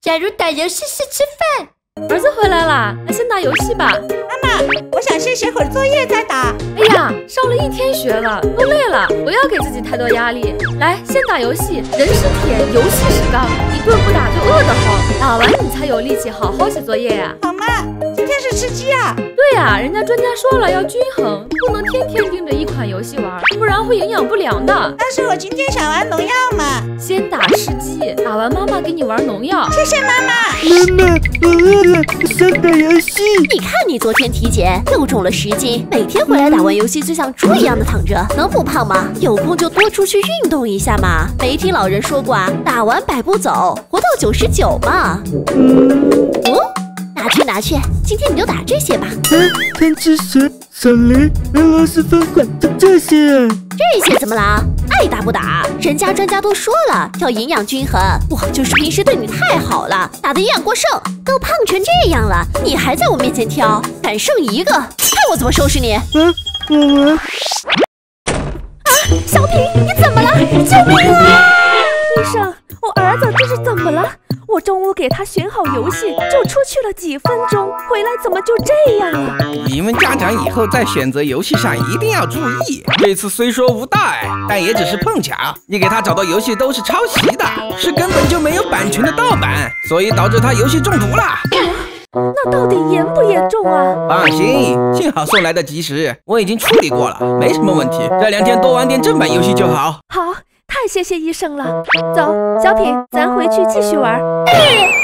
加入打游戏是吃饭。 儿子回来啦，那先打游戏吧。 妈妈，我想先写会儿作业再打。 哎呀，上了一天学了，都累了，不要给自己太多压力。来，先打游戏，人是铁，游戏是钢，一顿不打就饿得慌，打完你才有力气好好写作业呀。 好妈，今天是吃鸡啊？ 对呀，人家专家说了要均衡，不能天天盯着一款游戏玩，不然会营养不良的。 但是我今天想玩农药嘛。 先打吃鸡，打完妈妈给你玩农药。 谢谢妈妈。 妈妈，我饿了，我想打游戏。 你看你昨天体检又重了10斤，每天回来打完游戏就像猪一样的躺着，能不胖吗？有空就多出去运动一下嘛。没听老人说过啊，打完100步走，活到99嘛。拿去，今天你就打这些吧。 贪吃蛇、扫雷、俄罗斯方块，就这些啊。 这些怎么啦？爱打不打？人家专家都说了，要营养均衡。我就是平时对你太好了，打的营养过剩，都胖成这样了，你还在我面前挑，敢剩一个，看我怎么收拾你！ 我小品，你怎么了？救命啊！ 医生，我儿子这是怎么了？我中午给他选好游戏，就出去了几分钟，回来怎么就这样啊？ 你们家长以后在选择游戏上一定要注意。这次虽说无大碍，但也只是碰巧，你给他找到游戏都是抄袭的，是根本就没有版权的盗版，所以导致他游戏中毒了。 那到底严不严重啊？ 放心，幸好送来的及时，我已经处理过了，没什么问题。这2天多玩点正版游戏就好。 好，太谢谢医生了。走，小品，咱回去继续玩。